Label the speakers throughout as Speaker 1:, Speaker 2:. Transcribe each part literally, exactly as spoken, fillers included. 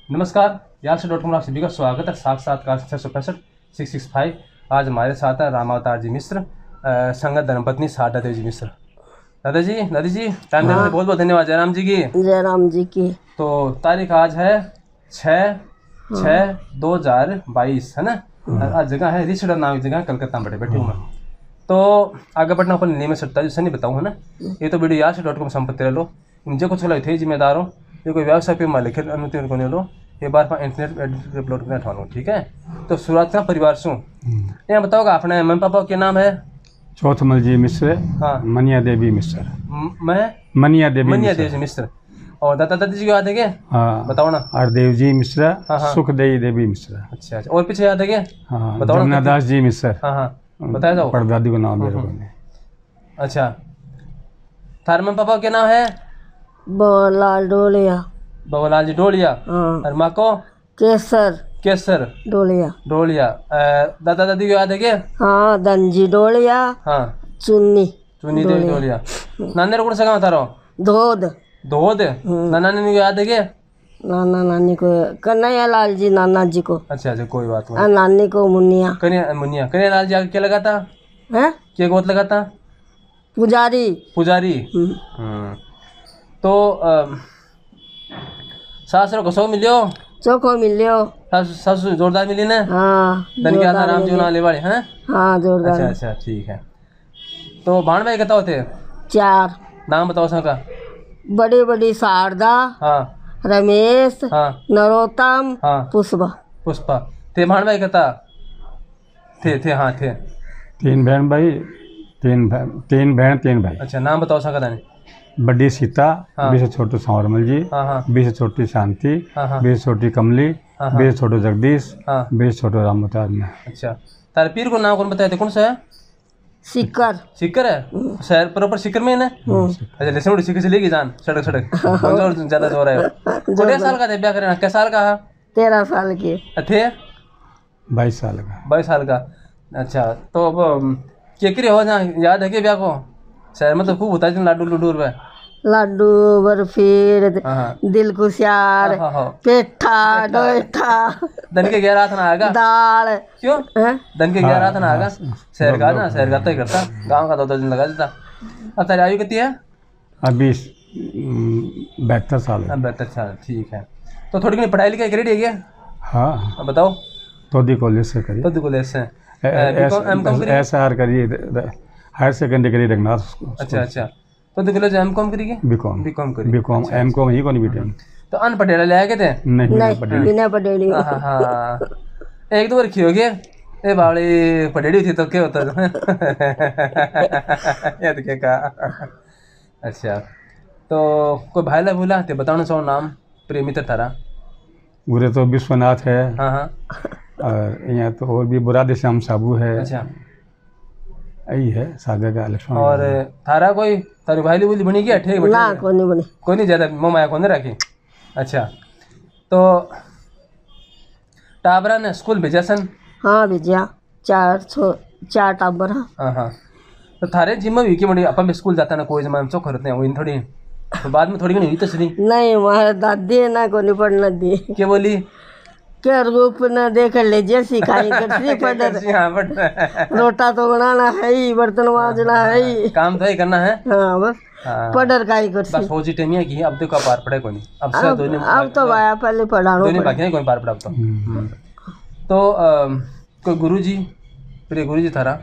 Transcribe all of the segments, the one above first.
Speaker 1: नमस्कार, यार से डॉट कॉम आप सभी का स्वागत है। साक्षात्कार छः सौ पैंसठ सिक्स सिक्स फाइव। आज हमारे साथ है रामावतार जी मिश्र, संगत धर्मपत्नी शारदा देवी जी मिश्र। दादा जी, दादी जी, टाइम देने से बहुत बहुत धन्यवाद। जयराम जी की
Speaker 2: जयराम जी की।
Speaker 1: तो तारीख आज है छः छः दो हजार बाईस, है ना। आज जगह है रिचड़ नाम की जगह, कलकत्ता में बैठे बैठे हूँ मैं। तो आगे बढ़ना अपन नियम सट्टा से नहीं बताऊँ, है ना। ये तो वीडियो यार से डॉट कॉम संपत्ति ले लो, मुझे कुछ थे जिम्मेदार हो, ये कोई व्यवसाय पे मालिक अनुमति को नहीं लो, ये बार पर इंटरनेट अपलोड करना ठानो, ठीक है। तो शुरुआत का परिवार सु यहाँ बताओगा अपने मम्मी पापा के नाम है
Speaker 3: चौथमल जी मिश्र,
Speaker 1: हाँ,
Speaker 3: मनिया देवी मिश्र,
Speaker 1: मैं
Speaker 3: मनिया देवी
Speaker 1: मनिया देवी मिश्र। और दादा दादी जी को याद है क्या?
Speaker 3: हाँ,
Speaker 1: बताओ ना।
Speaker 3: हरदेव जी मिश्र,
Speaker 1: हाँ, हाँ।
Speaker 3: सुखदेवी देवी मिश्र।
Speaker 1: अच्छा अच्छा, और पीछे याद है क्या?
Speaker 3: हाँ,
Speaker 1: बताओ ना।
Speaker 3: जमुनादास जी मिश्र।
Speaker 1: हाँ हाँ, बताया जाओ।
Speaker 3: परदादी को नाम मेरे को नहीं।
Speaker 1: अच्छा, थार मम्मी पापा के नाम है
Speaker 2: बबलाल डोलिया,
Speaker 1: बबलाल जी डोलिया।
Speaker 2: हाँ।
Speaker 1: और माँ को
Speaker 2: केसर
Speaker 1: केसर
Speaker 2: डोलिया।
Speaker 1: डोलिया। अ, दादा दादी को याद है क्या?
Speaker 2: हाँ, दंजी डोलिया,
Speaker 1: हाँ,
Speaker 2: चुन्नी
Speaker 1: चुनी देवी डोलिया। नाने कौन सा गाँव थारो?
Speaker 2: धोद।
Speaker 1: धोद। नाना नानी को याद है क्या?
Speaker 2: नाना नानी को कन्हैया लाल जी, नाना जी को।
Speaker 1: अच्छा अच्छा, कोई बात
Speaker 2: और
Speaker 1: नहीं।
Speaker 2: नानी को मुनिया।
Speaker 1: कन्या मुनिया कन्या लाल जी आगे क्या लगाता
Speaker 2: है?
Speaker 1: क्या गोत लगाता?
Speaker 2: पुजारी।
Speaker 1: पुजारी।
Speaker 2: हम्म।
Speaker 1: हम्म। तो अ, सासरो कसो मिलियो?
Speaker 2: चोखो मिलियो।
Speaker 1: सासु सासु जोरदार मिली ना?
Speaker 2: हाँ,
Speaker 1: धन के आधा राम जी नाले वाले हैं।
Speaker 2: हाँ, जोरदार।
Speaker 1: अच्छा अच्छा, ठीक है। तो भाण भाई कहता होते
Speaker 2: चार
Speaker 1: नाम बताओ सबका।
Speaker 2: बड़ी बड़ी शारदा,
Speaker 1: हाँ
Speaker 2: रमेश,
Speaker 1: हाँ
Speaker 2: नरोत्तम,
Speaker 1: हाँ,
Speaker 2: पुष्पा।
Speaker 1: पुष्पा। थे भाण भाई कहता थे थे हाँ थे।
Speaker 3: तीन बहन भाई, तीन बहन तीन बहन तीन भाई।
Speaker 1: अच्छा, नाम बताओ सबका दानी।
Speaker 3: बड़ी सीता,
Speaker 1: हाँ।
Speaker 3: बीस छोटू सांवरमल जी,
Speaker 1: हाँ हाँ
Speaker 3: बीस छोटी शांति,
Speaker 1: हाँ हाँ
Speaker 3: बीस छोटी कमली,
Speaker 1: हाँ हाँ।
Speaker 3: बीस छोटू जगदीश,
Speaker 1: हाँ।
Speaker 3: बीस छोटू रामवतार में।
Speaker 1: अच्छा, तारे पीर को नाम कौन बताया थे? कौन सा है?
Speaker 2: सिक्कर।
Speaker 1: सिक्कर है शहर प्रॉपर सिक्कर में है ना? अच्छा, जैसे उड़ी सिक्कर से लेगी जान सड़क सड़क कौन सा और ज्यादा जोर है? कोड़े साल का थे ब्याह करना? क्या साल का है?
Speaker 2: तेरह साल के
Speaker 1: थे
Speaker 3: बाईस साल का।
Speaker 1: बाईस साल का। अच्छा, तो अब केकरी हो जहाँ याद है कि ब्याह को? शहर में तो खूब होता है लाडू लूडू पे।
Speaker 2: लड्डू, बर्फी,
Speaker 1: हाँ
Speaker 2: दिल कुशियार,
Speaker 1: हाँ हाँ।
Speaker 2: पेठा, डोठा,
Speaker 1: धन के ग्यारह ना आएगा
Speaker 2: दाल।
Speaker 1: क्यों?
Speaker 2: हैं?
Speaker 1: धन के ग्यारह ना आएगा। शहर का ना, शहर का तो ही करता, गाँव का दो दो दिन लगा देता। अब तारी आयु कितनी है?
Speaker 3: अभी बहत्तर साल है।
Speaker 1: अब बहत्तर साल, ठीक है। तो थोड़ी घनी पढ़ाई लिखाई करी है क्या?
Speaker 3: हाँ,
Speaker 1: अब बताओ।
Speaker 3: तोदी कॉलेज से करी,
Speaker 1: तो कॉलेज से एम कॉम करी?
Speaker 3: एस आर करी, हायर सेकेंडरी करी रंगनाथ स्कूल।
Speaker 1: अच्छा अच्छा, तो कॉलेज एम कॉम करी क्या?
Speaker 3: बी कॉम
Speaker 1: बी कॉम करी।
Speaker 3: बी कॉम एम कॉम ही कौन बीटे।
Speaker 1: तो अनपढ़ ले आए थे?
Speaker 3: नहीं
Speaker 2: नहीं,
Speaker 3: पढ़े।
Speaker 2: बिना पटेड़ी।
Speaker 1: हाँ हाँ हाँ। एक दो बार खी हो गया ए बावड़ी पटेड़ी थी तो क्या होता ये तो क्या कहा। अच्छा, तो कोई भाई ला भूला थे बताना चाहो नाम प्रेमी तो थारा?
Speaker 3: पूरे तो विश्वनाथ है,
Speaker 1: हाँ हाँ।
Speaker 3: और यहाँ तो और भी बुरादे श्याम साबू है।
Speaker 1: अच्छा,
Speaker 3: यही है सागर का लक्ष्मण।
Speaker 1: और थारा कोई तारी भाई बोली बनी क्या? ठीक
Speaker 2: ना, कोई नहीं बने।
Speaker 1: कोई नहीं, ज्यादा मोमाया कौन रखी। अच्छा, तो टाबरा ने स्कूल भेजा सन?
Speaker 2: हाँ, भेजिया चार छो चार टाबर। हाँ
Speaker 1: हाँ हाँ। तो थारे जिम्मा भी की बड़ी अपन भी स्कूल जाता ना कोई जमा हम चौक करते हैं वो इन थोड़ी, तो बाद में थोड़ी नहीं हुई तो सही।
Speaker 2: नहीं, हमारे दादी है ना, को नहीं पढ़ना दी।
Speaker 1: क्या बोली?
Speaker 2: क्या रूप न देख लीजिए, सिखाई करती पढ़।
Speaker 1: हाँ, बट
Speaker 2: रोटा तो बनाना है ही, बर्तन मांजना है ही,
Speaker 1: काम तो ही करना है।
Speaker 2: हाँ बस
Speaker 1: हाँ।
Speaker 2: पढ़र का ही करती।
Speaker 1: बस फौजी टेमिया की अब देखो पार पड़े कोनी अब से
Speaker 2: अब
Speaker 1: दोनों
Speaker 2: अब तो भाया पहले पढ़ानो
Speaker 1: दोनों
Speaker 2: पड़े।
Speaker 1: बाकी नहीं कोई पार पड़ा अब तो। तो अ, कोई गुरुजी प्रिय गुरुजी थारा?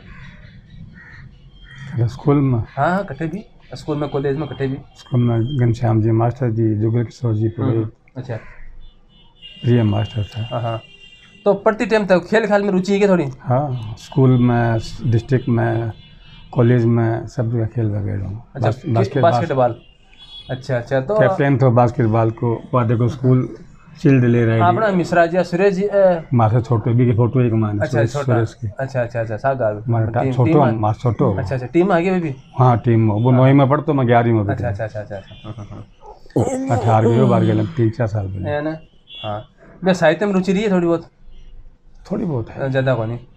Speaker 3: स्कूल में,
Speaker 1: हाँ हाँ, कटे भी स्कूल में कॉलेज में कटे भी।
Speaker 3: स्कूल में घनश्याम जी मास्टर जी, जुगल किशोर जी पुरोहित,
Speaker 1: अच्छा,
Speaker 3: प्रिय मास्टर था।
Speaker 1: हाँ हाँ। तो पढ़ती टाइम तक खेल खाल में रुचि है क्या थोड़ी?
Speaker 3: हाँ, स्कूल में, डिस्ट्रिक्ट में, कॉलेज में सब जगह खेल वगैरह हूँ।
Speaker 1: अच्छा, बास्केटबॉल। अच्छा अच्छा, तो
Speaker 3: कैप्टन तो बास्केटबॉल को वादे को स्कूल शील्ड ले रहे हैं।
Speaker 1: अपना मिश्रा जी सुरेश जी
Speaker 3: मास्टर छोटो भी की फोटो एक मान।
Speaker 1: अच्छा छोटा। अच्छा अच्छा अच्छा, सागा
Speaker 3: छोटो मास्टर छोटो।
Speaker 1: अच्छा अच्छा, टीम आगे में भी?
Speaker 3: हाँ, टीम वो नौवीं में पढ़तो, मैं ग्यारहवीं में।
Speaker 1: अच्छा अच्छा अच्छा अच्छा,
Speaker 3: अठारहवीं बार गए तीन चार साल पहले।
Speaker 1: है ना। हाँ, मैं साहित्य में रुचि रही है थोड़ी बहुत?
Speaker 3: थोड़ी बहुत है,
Speaker 1: ज़्यादा को नहीं।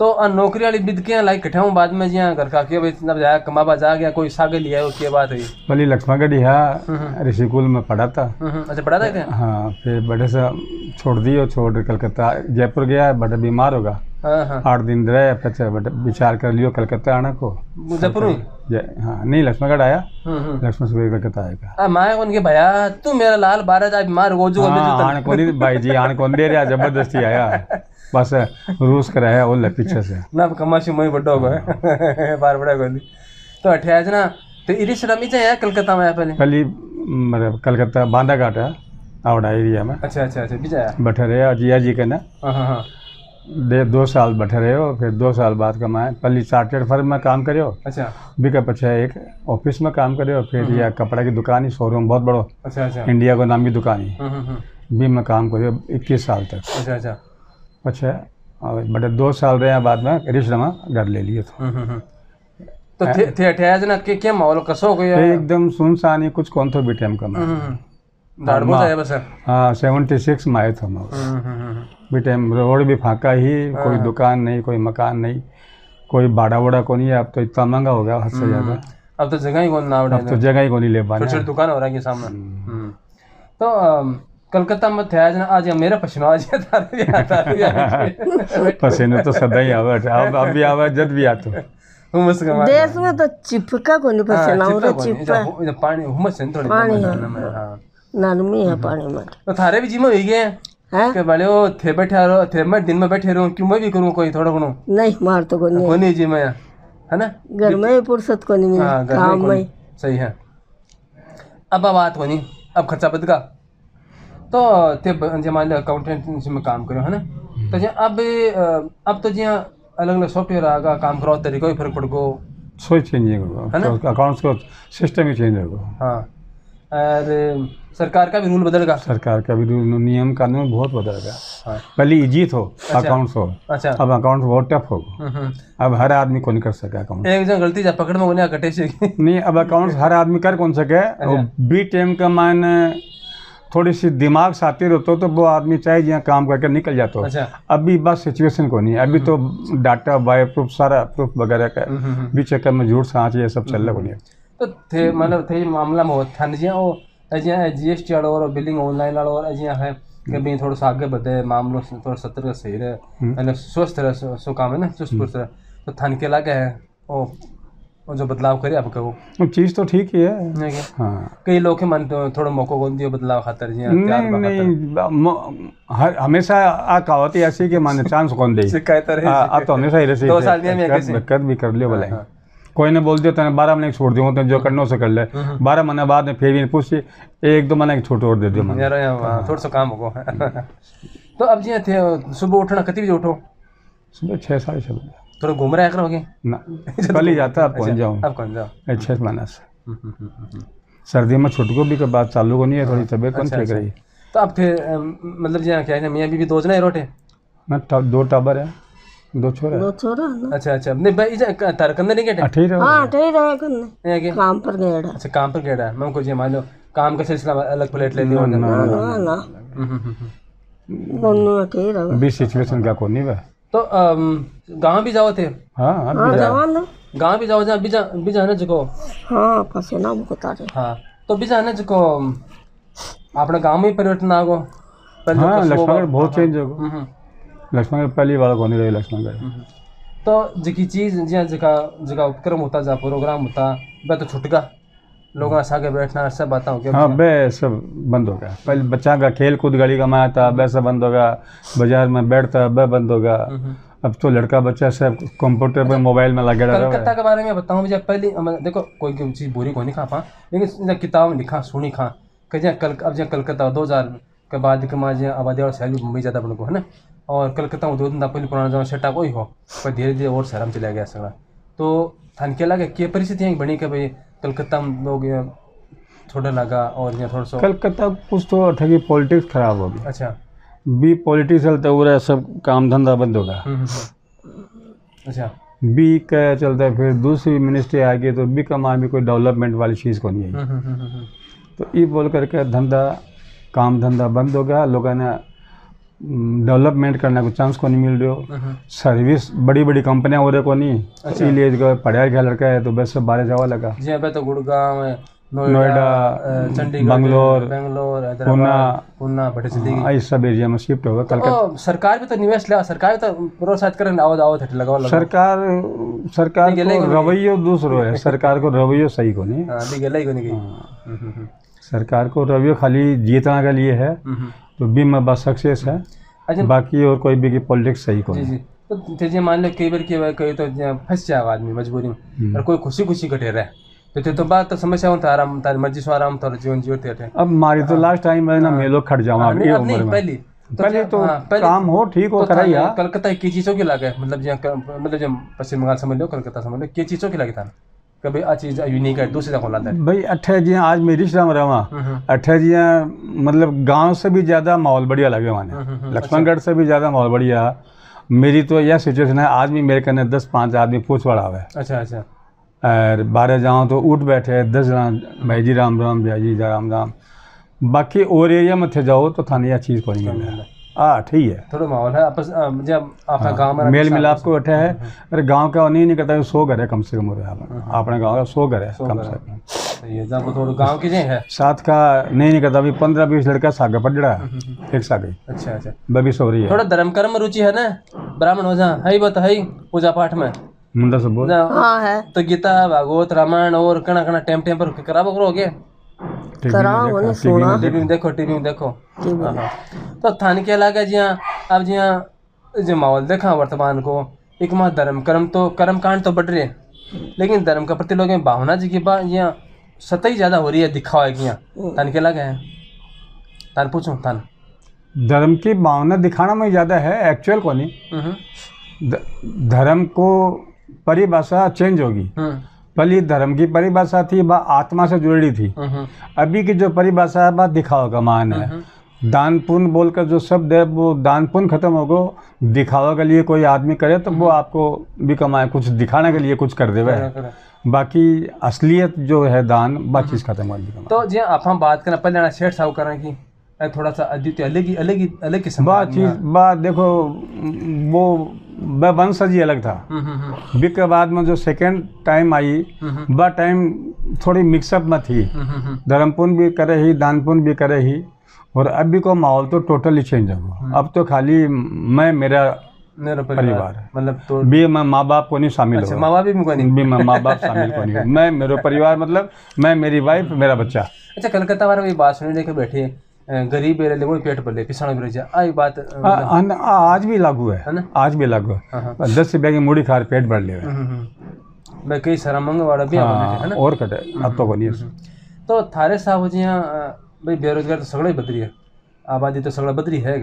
Speaker 1: तो आ नौकरी वाली बिदकियां लाइक कठाऊं बाद में जिया घर का के भाई ना जाया कमाबा जा गया कोई सागे लिया है के बात हुई
Speaker 3: पहले लक्ष्मणगढ़ यहाँ ऋषिकुल में पढ़ा था।
Speaker 1: अच्छा पढ़ा था क्या?
Speaker 3: हाँ, फिर बड़े से छोड़ दियो, छोड़ कलकत्ता जयपुर गया, बड़ा बीमार होगा।
Speaker 1: हाँ हाँ
Speaker 3: आठ दिन रहे, फिर बड़ा विचार कर लियो कलकत्ता आने को।
Speaker 1: जयपुर में?
Speaker 3: हाँ नहीं, लक्ष्मणगढ़ आया, लक्ष्मण से कलकत्ता आएगा।
Speaker 1: आ मैं उनके भैया तू मेरा लाल बारह जा बीमार हो जो
Speaker 3: आने को नहीं भाई जी, आने को दे रहा, जबरदस्ती आया बस रूस कराया वो पीछे से
Speaker 1: ना कमाशी मई बड्डो हो गए बार बड़ा गोली तो अठ्याज ना तो इरी शर्म इचे है कलकत्ता में पहले
Speaker 3: पहले मतलब कलकत्ता बांदा घाट है आवड़ा एरिया में।
Speaker 1: अच्छा अच्छा अच्छा बिजा
Speaker 3: बैठे रहे जिया जी के ना।
Speaker 1: हाँ हाँ हाँ
Speaker 3: दे दो साल बैठे रहे हो, फिर दो साल बाद कमाए। पहले चार्टेड फर्म में काम करे हो।
Speaker 1: अच्छा
Speaker 3: भी का पीछे एक ऑफिस में काम करे हो, फिर यह कपड़ा की दुकान ही, शोरूम बहुत बड़ो।
Speaker 1: अच्छा अच्छा
Speaker 3: इंडिया को नाम की दुकान ही भी में काम करे हो इक्कीस साल तक।
Speaker 1: अच्छा अच्छा
Speaker 3: अच्छा और बड़े दो साल रहे बाद में रिश्ते में घर ले लिए तो
Speaker 1: तो थे थे अठ्याज ना के क्या माहौल कसो को यार
Speaker 3: एकदम सुनसान ही, कुछ कौन तो भी टाइम कमा
Speaker 1: दाड़ बोझ है बस।
Speaker 3: हाँ सेवेंटी सिक्स में आए थे हम भी टाइम, रोड भी फाका ही, कोई दुकान नहीं, कोई मकान नहीं, कोई बाड़ा वड़ा को नहीं। अब तो इतना महंगा हो गया हद से ज्यादा।
Speaker 1: अब तो जगह ही कौन ना
Speaker 3: अब तो जगह ही को नहीं ले पाना।
Speaker 1: छोटी छोटी दुकान हो रही है सामने। तो कलकत्ता में थे आज ना आज मेरा पसीना आज
Speaker 3: पसीने तो सदा ही आवे, अब अब भी आवे, जब भी आतो।
Speaker 1: हुमस का
Speaker 2: देश में तो चिपका को नहीं पसीना हो रहा, चिपका
Speaker 1: पानी हुमस से थोड़ी
Speaker 2: पानी है,
Speaker 1: हां
Speaker 2: नरमी है पानी में।
Speaker 1: तो थारे भी जिम हो गए
Speaker 2: हैं
Speaker 1: के बड़े हो थे बैठे रहो, थे मैं दिन में बैठे रहूं, क्यों मैं भी करूं कोई थोड़ा घणो
Speaker 2: नहीं मार तो को नहीं
Speaker 1: कोनी जिम है है ना,
Speaker 2: घर में ही फुर्सत को नहीं मिली
Speaker 1: हाँ, घर में
Speaker 2: काम
Speaker 1: कोनी।
Speaker 2: में।
Speaker 1: सही है। अब बात होनी अब खर्चा बद का तो ते जे मान लो अकाउंटेंट में काम करो है ना, तो जे अब अब तो जे अलग अलग सॉफ्टवेयर आगा काम करो तरीका ही फर्क पड़ गो
Speaker 3: सोच चेंज होगा, तो अकाउंट्स को सिस्टम ही चेंज होगा।
Speaker 1: हाँ और सरकार का भी रूल बदल गया,
Speaker 3: सरकार का भी रूल नियम कानून बहुत बदल गया।
Speaker 1: हाँ।
Speaker 3: पहले इजी हो अकाउंट्स हो,
Speaker 1: अच्छा
Speaker 3: अब अकाउंट्स बहुत टफ हो। अब हर आदमी को नहीं कर सके अकाउंट,
Speaker 1: एक जन गलती जा पकड़ में होने कटे से
Speaker 3: नहीं। अब अकाउंट्स हर आदमी कर कौन सके, बी टाइम का मान थोड़ी सी दिमाग साथी रहते तो वो आदमी चाहे जहाँ काम करके निकल जाता हो।
Speaker 1: अच्छा।
Speaker 3: अभी बस सिचुएशन को नहीं, अभी तो डाटा बायो प्रूफ सारा प्रूफ वगैरह का भी चक्कर में झूठ सांच ये सब चल रहा नहीं।
Speaker 1: तो थे मतलब थे मामला में था जिया वो अजिया जीएसटी वाला और बिलिंग ऑनलाइन वाला और अजिया है कि भी थोड़ा सा आगे बढ़े मामलों से थोड़ा सतर का सही रहे मतलब स्वस्थ रहे सो, सो काम है ना चुस्त पुस्त रहे तो थान के लगे है ओ वो जो बदलाव करे आप कहो
Speaker 3: चीज़ तो ठीक ही है।
Speaker 1: नहीं क्या?
Speaker 3: हाँ
Speaker 1: कई लोग के मन थोड़ा मौका कौन दियो बदलाव खातर जिया
Speaker 3: नहीं नहीं हर हमेशा आ कहावत ऐसी कि माने चांस कौन दे
Speaker 1: शिकायत रहे
Speaker 3: अब तो हमेशा ही रही
Speaker 1: दो साल में कैसे
Speaker 3: कर भी कर लियो भले कोई ने बोल दिया तेने बारह महीने छोड़ दियो तो जो करना से कर ले, बारह महीने बाद में फिर भी पूछ एक दो महीने की छूट और दे दियो मैंने
Speaker 1: यार थोड़ा सा काम होगा। तो अब जी थे सुबह उठना कितनी बजे उठो?
Speaker 3: सुबह छः साढ़े छः बजे।
Speaker 1: थोड़ा घूम रहा है करोगे
Speaker 3: ना कल ही जाता अब पहुँच जाऊँ,
Speaker 1: अब कौन जाओ
Speaker 3: छः महीना से। सर्दी में छुटको भी के बाद चालू को नहीं है, थोड़ी तबीयत कौन ठीक रही।
Speaker 1: तो अब थे मतलब जी क्या है मियाँ बीवी दो जना रोटे
Speaker 3: ना दो टाबर है, दो छोरा
Speaker 2: दो छोरा ना।
Speaker 1: अच्छा अच्छा नहीं भाई तार कंदे नहीं गेटे
Speaker 3: अठे रहो
Speaker 2: हाँ ठही रहे करने
Speaker 1: है क्या
Speaker 2: काम पर गया
Speaker 1: अच्छा काम पर गेड़ा है मैं कुछ ये मान लो काम का सिलसिला अलग प्लेट ले लियो
Speaker 2: ना ना दोनों ठही रहे
Speaker 3: भी सिचुएशन क्या कोनी बे।
Speaker 1: तो गांव भी जाओ थे?
Speaker 3: हाँ
Speaker 2: हाँ जवान ना
Speaker 1: गांव भी जाओ जहाँ बिजा बिजा है जको
Speaker 2: हाँ पसीना मुझको तारे
Speaker 1: हाँ तो बिजा है जको अपने गांव में परिवर्तन आ गो।
Speaker 3: हाँ लक्ष्मणगढ़ बहुत चेंज हो गो, लक्ष्मणगढ़ पहली बार को नहीं रही लक्ष्मणगढ़।
Speaker 1: तो जकी चीज जिया जगह जगह उपक्रम होता जा प्रोग्राम होता वह तो छुट गया लोगों के आगे बैठना सब बातें हो गया।
Speaker 3: हाँ बे सब बंद हो गया। पहले बच्चा का खेल कूद गली का माया था वह सब बंद हो गया, बाजार में बैठता वह बंद हो गया। अब तो लड़का बच्चा सब कंप्यूटर पे मोबाइल में लगे रहा है।
Speaker 1: कलकत्ता के बारे में बताऊँ मुझे पहले देखो कोई चीज़ बुरी को नहीं खा पा लेकिन किताब में लिखा सुनी खा कल अब जहाँ कलकत्ता दो हज़ार के बाद के माँ जहाँ आबादी और शहर भी मुंबई ज़्यादा बन को है ना और कलकत्ता में दो दिन पहले पुराना जहाँ सेटअप वही हो पर धीरे धीरे और शहर में चला गया सगड़ा। तो थान के लगे क्या परिस्थितियाँ बनी कि भाई कलकत्ता में लोग थोड़ा लगा और यहाँ थोड़ा सा
Speaker 3: कलकत्ता कुछ तो ठगी पॉलिटिक्स खराब हो गई।
Speaker 1: अच्छा
Speaker 3: बी पॉलिटिक्स चलते हुए सब काम धंधा बंद होगा।
Speaker 1: अच्छा
Speaker 3: बी का चलता है फिर दूसरी मिनिस्ट्री आ गई तो बी का माँ भी कोई डेवलपमेंट वाली चीज़ को नहीं आई तो ये बोल करके धंधा काम धंधा बंद हो गया। लोगों ने डेवलपमेंट करने को चांस को नहीं मिल रहे हो, सर्विस बड़ी बड़ी कंपनियां हो रहे को नहीं, इसीलिए जो पढ़ाई लिखा लड़का है तो बस बाहर जावा लगा।
Speaker 1: जी अबे तो गुड़गांव,
Speaker 3: नोएडा,
Speaker 1: चंडीगढ़,
Speaker 3: बंगलोर,
Speaker 1: बेंगलोर,
Speaker 3: पूना,
Speaker 1: पूना बड़े चली गई।
Speaker 3: इस सब एरिया में शिफ्ट होगा।
Speaker 1: तो सरकार भी तो निवेश ले, सरकार भी तो प्रोत्साहित करे आवत आवत हट लगाओ लगाओ।
Speaker 3: सरकार सरकार को रवैयो दूसरो है, सरकार को रवैयो सही को नहीं।
Speaker 1: हां दी गई को नहीं गई।
Speaker 3: सरकार को रवैयो खाली जीतना के लिए है तो भी में बस सक्सेस है, बाकी और कोई भी की पॉलिटिक्स सही को
Speaker 1: जी
Speaker 3: नहीं।
Speaker 1: जी। तो तेजे मान लो कई बार की कई तो फंस जाए आदमी मजबूरी में, और कोई खुशी खुशी कटे रहे तो ते तो बात तो समस्या होता है, आराम तारी मर्जी से आराम तो जीवन जीते थे।
Speaker 3: अब मारी तो लास्ट टाइम है ना मेलो खट जाऊं अब ये उम्र में।
Speaker 1: पहली
Speaker 3: पहले तो काम हो ठीक हो कराइया।
Speaker 1: कलकत्ता की चीजों की लागे, मतलब जहाँ मतलब जब पश्चिम बंगाल समझ लो, कलकत्ता समझ लो, की चीजों की लगी था कभी आ चीज यूनिक है दूसरे जगह लाता है
Speaker 3: भाई। अट्ठे जी आज मेरी रिश्ता में रहा, अट्ठे जी मतलब गांव से भी ज्यादा माहौल बढ़िया लगे माने, लक्ष्मणगढ़ से भी ज्यादा माहौल बढ़िया। मेरी तो यह सिचुएशन है, आज भी मेरे कने दस पाँच आदमी पूछ पड़ा हुआ है।
Speaker 1: अच्छा अच्छा।
Speaker 3: और बारह जाऊँ तो उठ बैठे दस जना भाई जी राम राम, भाई जी राम राम। बाकी और एरिया में थे जाओ तो थाने यह चीज़ को नहीं मिल रहा। हाँ ठीक है,
Speaker 1: थोड़ा माहौल है आपस जब आपका गांव में
Speaker 3: मेल मिलाप को बैठे है। अरे गांव का नहीं नहीं करता, सौ घर है कम से कम हो रहा है अपने गाँव का, सौ घर है कम से कम।
Speaker 1: ये जब थोड़ा गांव की है
Speaker 3: साथ का नहीं नहीं करता, अभी पंद्रह बीस लड़का सागा पड़ रहा है एक साथ ही।
Speaker 1: अच्छा अच्छा।
Speaker 3: बबी सो रही है।
Speaker 1: थोड़ा धर्म कर्म में रुचि है ना, ब्राह्मण हो जा है बता है पूजा पाठ में
Speaker 3: मुंडा सब बोल।
Speaker 2: हाँ है
Speaker 1: तो गीता भागवत रामायण और कना कना टेम टेम पर कराबो करोगे?
Speaker 2: कराओ ने सुना,
Speaker 1: टीवी में देखो, टीवी में देखो। हाँ। तो थाने के लगा जी हाँ, अब जी हाँ जो माहौल देखा वर्तमान को, एक माह धर्म कर्म तो कर्म कांड तो बढ़ रहे हैं, लेकिन धर्म के प्रति लोगों में भावना जी की बात यहाँ सतही ज्यादा हो रही है, दिखावा है कि यहाँ थाने के लगा है। थान पूछो थान
Speaker 3: धर्म की भावना दिखाना में ज्यादा है, एक्चुअल को नहीं। धर्म को परिभाषा चेंज होगी। पहले धर्म की परिभाषा थी वह आत्मा से जुड़ी थी, अभी की जो परिभाषा है वह दिखावा का मान है। दान पुण्य बोलकर जो शब्द है वो दान पुण्य खत्म हो गो, दिखावा के लिए कोई आदमी करे तो वो आपको भी कमाए, कुछ दिखाने के लिए कुछ कर देवे, बाकी असलियत जो है दान वह चीज़ खत्म हो गई।
Speaker 1: तो जी आप हम बात करें पहले शेठ साहब करें कि थोड़ा सा अद्वितीय अलग ही अलग ही अलग किस्म
Speaker 3: बात चीज बात देखो, वो वह वंश ही अलग था। बिक के बाद में जो सेकेंड टाइम आई वह टाइम थोड़ी मिक्सअप में थी, धर्म पुण्य भी करे ही दान पुण्य भी करे ही, और अभी को माहौल तो टोटली चेंज हो। अब तो खाली मैं मेरा
Speaker 1: मेरा
Speaker 3: परिवार
Speaker 1: मतलब तो
Speaker 3: भी मैं माँ बाप को नहीं शामिल
Speaker 1: अच्छा, माँ बाप भी नहीं
Speaker 3: भी मैं माँ बाप शामिल को नहीं, मैं मेरा परिवार मतलब मैं मेरी वाइफ मेरा बच्चा।
Speaker 1: अच्छा कलकत्ता वाले वही बात सुनने लेके बैठे, गरीब बेरे वही पेट भले पिछड़ा भी जा आई बात
Speaker 3: आ, आ, आ, आज भी लागू है, है ना? आज भी लागू है। दस रुपया की मूढ़ी खा पेट भर ले
Speaker 1: मैं कई सारा मंगवाड़ा भी है ना,
Speaker 3: और कटे अब तो नहीं।
Speaker 1: तो थारे साहब जी भाई बेरोजगार तो सगड़ा ही बदरी है, आबादी तो सगड़ा बदरी है,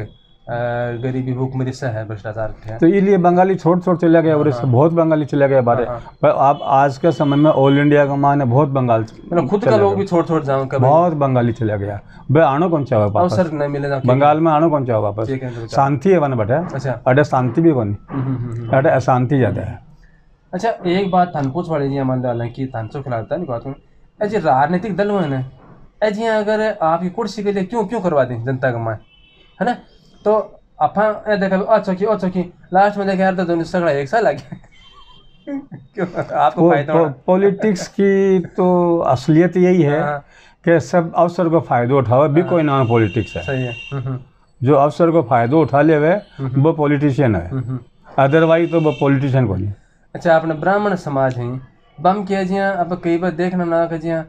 Speaker 1: गरीबी भूखमरी से है, भ्रष्टाचार है,
Speaker 3: तो इसलिए बंगाली छोड़ छोड़ चले गए, और बहुत बंगाली चले गए बारे। पर आप आज के समय में ऑल इंडिया का मान है बहुत बंगाल,
Speaker 1: मतलब खुद का लोग भी छोड़ छोड़ जाओ,
Speaker 3: बहुत बंगाली चले गया। भाई आनो कौन चाहे वापस,
Speaker 1: अवसर नहीं मिलेगा
Speaker 3: बंगाल में, आनो कौन चाहे वापस, शांति है वन बटे। अच्छा अरे शांति भी कौन, अरे अशांति ज्यादा है।
Speaker 1: अच्छा एक बात थान पूछ पड़े जी, मान लो कि थान चो खिलाता नहीं बात में ऐसे राजनीतिक दल में ना ऐसे अगर आपकी कुर्सी के लिए क्यों क्यों करवा दें जनता का माए, है ना, तो आप देखा अच्छा की अच्छा की लास्ट में देखा यार तो दोनों सगड़ा एक साल आ गया क्यों आपको फायदा।
Speaker 3: पॉलिटिक्स की तो असलियत यही है कि सब अवसर को फायदा उठाओ, भी कोई नाम पॉलिटिक्स है।
Speaker 1: सही है।
Speaker 3: जो अवसर को फायदा उठा ले वे वो पॉलिटिशियन है, अदरवाइज तो वो पॉलिटिशियन को नहीं।
Speaker 1: अच्छा आपने ब्राह्मण समाज है बम किया जी, अब कई बार देखना ना कि जी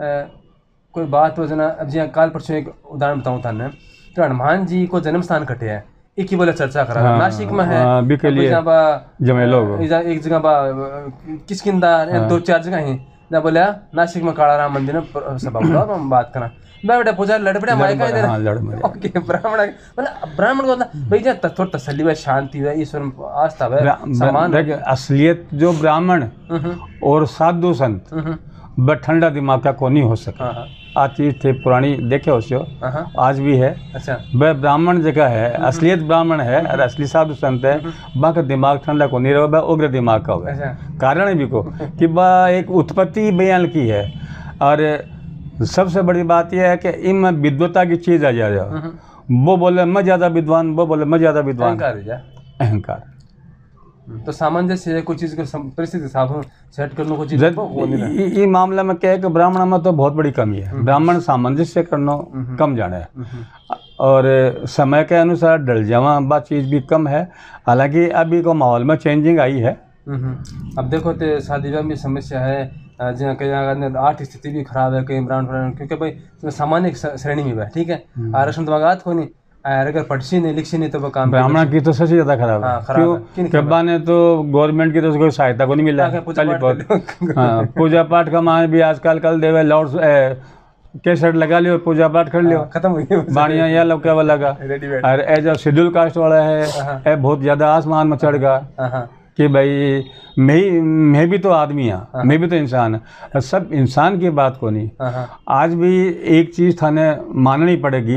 Speaker 1: कोई बात हो जना, अब जी काल परसों एक उदाहरण बताऊँ थाने, तो हनुमान जी को जन्म स्थान कटे है, एक ही बोले चर्चा करा। हाँ, नासिक में है
Speaker 3: जमेलो,
Speaker 1: एक जगह बा किसकिंदा, दो चार जगह है ना, बोला नासिक में काला राम मंदिर में सभा हम बात करा बेटा पूजा लड़ पड़े मायका इधर ओके ब्राह्मण मतलब ब्राह्मण को भाई जा थोड़ा तसल्ली है, शांति है, ईश्वर आस्था है, समान
Speaker 3: असलियत जो ब्राह्मण और साधु संत बट ठंडा दिमाग का कोई नहीं हो सका। आ चीज थे पुरानी देखे हो, आज भी है। अच्छा वह ब्राह्मण जगह है, असलियत ब्राह्मण है और असली साधु संत है, बा का दिमाग ठंडा को नहीं रहा, उग्र दिमाग का होगा। कारण भी को कि बा एक उत्पत्ति बयान की है, और सबसे बड़ी बात यह है कि इनमें विद्वता की चीज़ आ जाए, वो बोले मैं ज्यादा विद्वान, वो बोले मैं ज्यादा विद्वान।
Speaker 1: अहंकार है क्या?
Speaker 3: अहंकार।
Speaker 1: तो सामंजस्य है, कोई चीज को सम- परिस्थिति हिसाब सेट करने को चीज
Speaker 3: जब
Speaker 1: वो नहीं रहा।
Speaker 3: ये मामला में क्या है कि ब्राह्मण में तो बहुत बड़ी कमी है। ब्राह्मण सामंजस्य करना कम जाने है और समय के अनुसार डल जावा बात चीज़ भी कम है। हालांकि अभी को माहौल में चेंजिंग आई है।
Speaker 1: अब देखो तो शादी विवाह में समस्या है, जहाँ कई जगह आर्थिक स्थिति भी खराब है, कई ब्राह्मण, क्योंकि भाई सामान्य श्रेणी में है, ठीक है, आरक्षण तो बात को नहीं, अगर पढ़ी नहीं लिखी नहीं तो वो काम
Speaker 3: ब्राह्मण की तो सबसे ज्यादा खराब है। क्यों? कब्बा ने तो गवर्नमेंट की तो कोई सहायता को नहीं मिला। हाँ, पूजा पाठ का मान भी आजकल कल देवे लाउड कैसेट लगा लियो, पूजा पाठ कर लियो,
Speaker 1: खत्म हो गया
Speaker 3: बाणिया या लौका वाला लगा। और एज अ शेड्यूल कास्ट वाला है, ए बहुत ज्यादा आसमान में चढ़ गया कि भाई मैं ही मैं भी तो आदमी हाँ, मैं भी तो इंसान है। सब इंसान की बात को नहीं। आज भी एक चीज थाने माननी पड़ेगी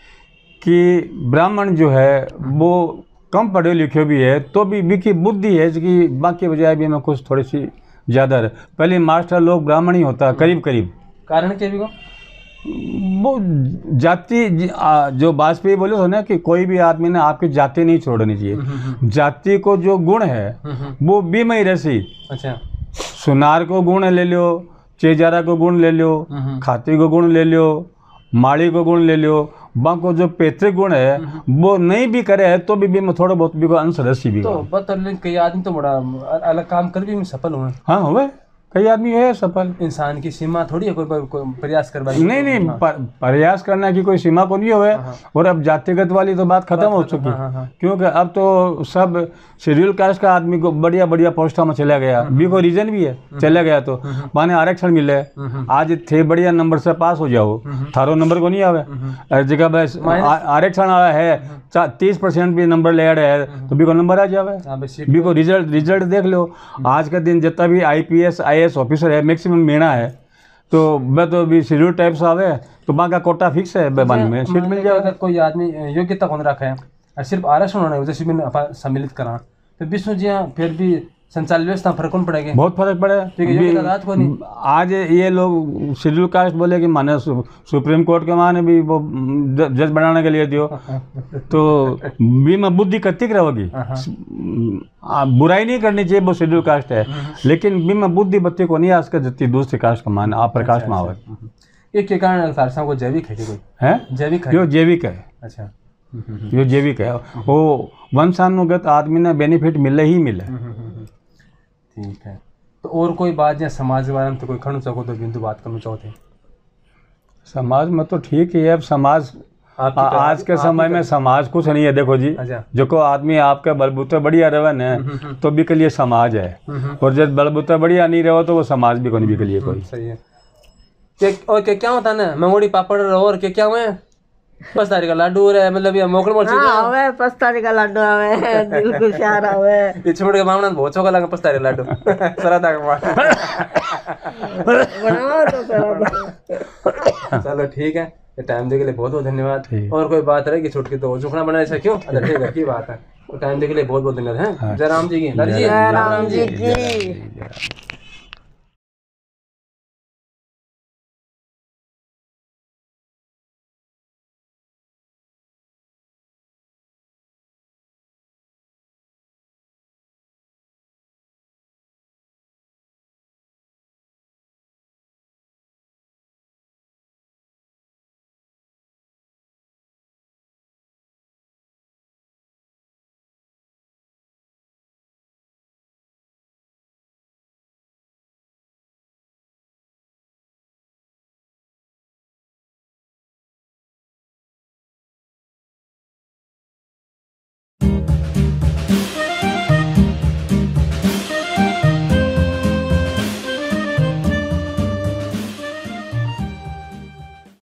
Speaker 3: कि ब्राह्मण जो है वो कम पढ़े लिखे भी है तो भी विकी बुद्धि है कि बाकी बजाय भी हमें कुछ थोड़ी सी ज़्यादा है। पहले मास्टर लोग ब्राह्मण ही होता करीब करीब।
Speaker 1: कारण क्या भी को?
Speaker 3: वो जाति जो वाजपेयी बोले हो ना कि कोई भी आदमी ने आपकी जाति नहीं छोड़नी चाहिए। जाति को जो गुण है वो भी मई रसी।
Speaker 1: अच्छा,
Speaker 3: सुनार को गुण ले लो, चेजारा को गुण ले लो, खाती को गुण ले लो, माड़ी को गुण ले लो, बाको जो पैतृक गुण है वो नहीं भी करे है तो भी, भी में थोड़ा बहुत भी को अंश रसी भी।
Speaker 1: तो बता कई आदमी तो बड़ा अलग काम कर भी सफल हुए।
Speaker 3: हाँ हुए, कई आदमी है सफल।
Speaker 1: इंसान की सीमा थोड़ी है कोई, कोई प्रयास करवा
Speaker 3: नहीं नहीं पर, प्रयास करने की कोई सीमा को नहीं हुए। और अब जातिगत वाली तो बात खत्म हो चुकी है, क्योंकि अब तो सब शेड्यूल कास्ट का आदमी को बढ़िया बढ़िया पोस्टों में चला गया। भी को रीजन भी है, चला गया तो माने आरक्षण मिले। आज थे बढ़िया नंबर से पास हो जाओ, थारो नंबर को नहीं आवे जगह बस आरक्षण आया है तीस परसेंट भी नंबर ले रहे है तो भी को नंबर आ जावे। भी को रिजल्ट रिजल्ट देख लो। आज का दिन जितना भी I P S I A S officer है मैक्सिमम मीणा है, तो वह तो भी शेड्यूल टाइप से आवे तो वहाँ का कोटा फिक्स है, बेबानी में सीट मिल जाए।
Speaker 1: अगर कोई आदमी योग्यता कौन रखा है और सिर्फ आरक्षण होने वजह से भी सम्मिलित करा तो विष्णु जी फिर भी संचालन व्यवस्था फर्क कौन पड़ेगा?
Speaker 3: बहुत फर्क पड़ेगा। आज ये लोग शेड्यूल कास्ट बोले कि माने सुप्रीम कोर्ट के माने भी वो जज बनाने के लिए दियो तो भी में बुद्धि कत्ती रहेगी। बुराई नहीं करनी चाहिए, वो शेड्यूल कास्ट है, लेकिन भी में बुद्धि बत्ती को नहीं आज का जितनी दूसरी कास्ट का मान आप प्रकाश में आवे।
Speaker 1: ये के कारण फारसा को जैविक है कोई
Speaker 3: है
Speaker 1: जैविक
Speaker 3: है? जैविक है।
Speaker 1: अच्छा,
Speaker 3: यो जैविक है, वो वंशानुगत आदमी ने बेनिफिट मिले ही मिले।
Speaker 1: ठीक है। तो और कोई बात या समाज के बारे में तो कोई खड़ू चाहो तो बिंदु बात करना चाहते हैं?
Speaker 3: समाज में तो ठीक ही है। अब समाज आ, आज के समय में समाज कुछ नहीं है। देखो जी, जो को आदमी आपके बलबूते बढ़िया रहे न तो भी के लिए समाज है, और जब बलबूते बढ़िया नहीं रहो तो वो समाज भी कोई भी के लिए कोई।
Speaker 1: सही है। के, और क्या क्या होता है ना, मंगोड़ी पापड़ और क्या क्या हुए पस्तारी का लाडू रे, मतलब ये मोकल मोल
Speaker 2: हाँ आवे पस्तारी का लाडू आवे, दिल खुशार आवे।
Speaker 1: ये छोड़ के मामला बहुत चौका लगा पस्तारी लाडू सरादा का
Speaker 2: बनाओ तो करो।
Speaker 1: चलो ठीक है, ये टाइम देने के लिए बहुत बहुत धन्यवाद। और कोई बात रहेगी छुट की तो झुकना बनाने से क्यों? अच्छा ठीक है, की बात है। टाइम देने के लिए बहुत बहुत धन्यवाद है। जय राम जी की।
Speaker 2: जय राम जी की।